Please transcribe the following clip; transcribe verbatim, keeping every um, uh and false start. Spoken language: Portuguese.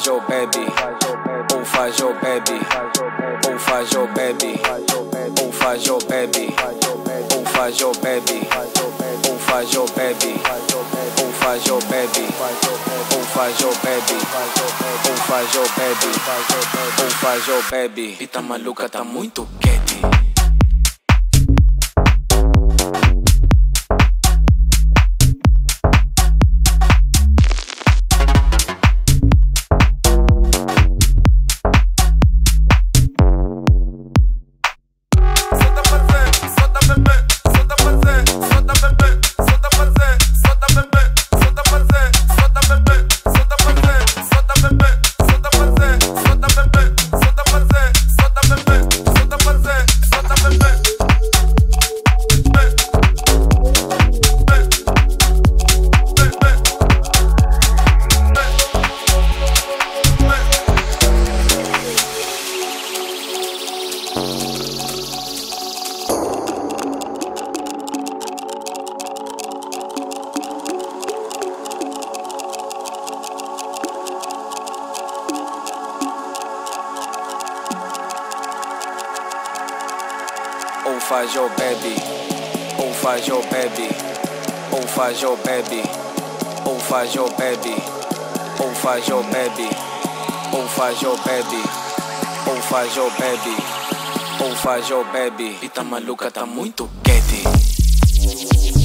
faz ou bebe, ou faz ou bebe, ou faz ou bebe, ou faz ou bebe, ou faz ou bebe, ou faz ou bebe, ou faz ou bebe, ou faz ou bebe, ou faz ou bebe, ou faz ou bebe. Pita maluca tá muito quente. Ou faz ou bebe, ou faz ou bebe, ou faz ou bebe, ou faz ou bebe, ou faz ou bebe, ou faz ou bebe, ou faz ou bebe, ou faz ou bebe. Pita maluca tá muito quente.